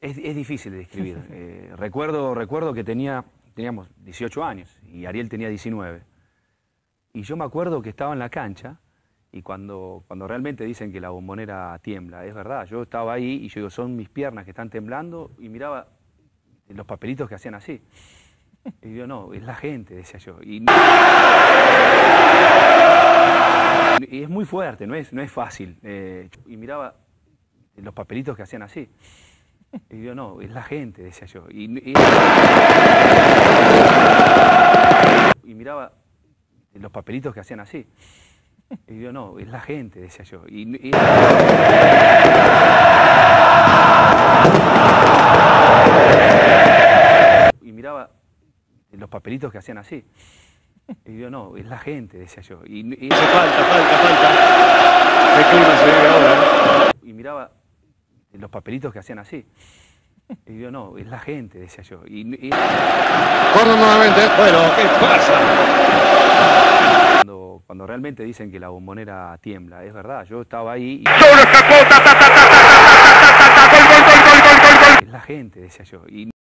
Es difícil de describir. Recuerdo que teníamos 18 años y Ariel tenía 19. Y yo me acuerdo que estaba en la cancha y cuando realmente dicen que la Bombonera tiembla, es verdad, yo estaba ahí y yo digo, son mis piernas que están temblando y miraba los papelitos que hacían así. Y yo, no, es la gente, decía yo. Y es muy fuerte, no es fácil. Y miraba los papelitos que hacían así. Y yo, no, es la gente, decía yo. Y miraba los papelitos que hacían así. Y yo, no, es la gente, decía yo. Y miraba los papelitos que hacían así. Y yo, no, es la gente, decía yo. Falta. ¿Qué clima se vive ahora? Y miraba los papelitos que hacían así. Y yo, no, es la gente, decía yo. Corre nuevamente. Bueno, ¿qué pasa? Cuando realmente dicen que la Bombonera tiembla, es verdad, yo estaba ahí y... ¡Solo escapó! Es la gente, decía yo.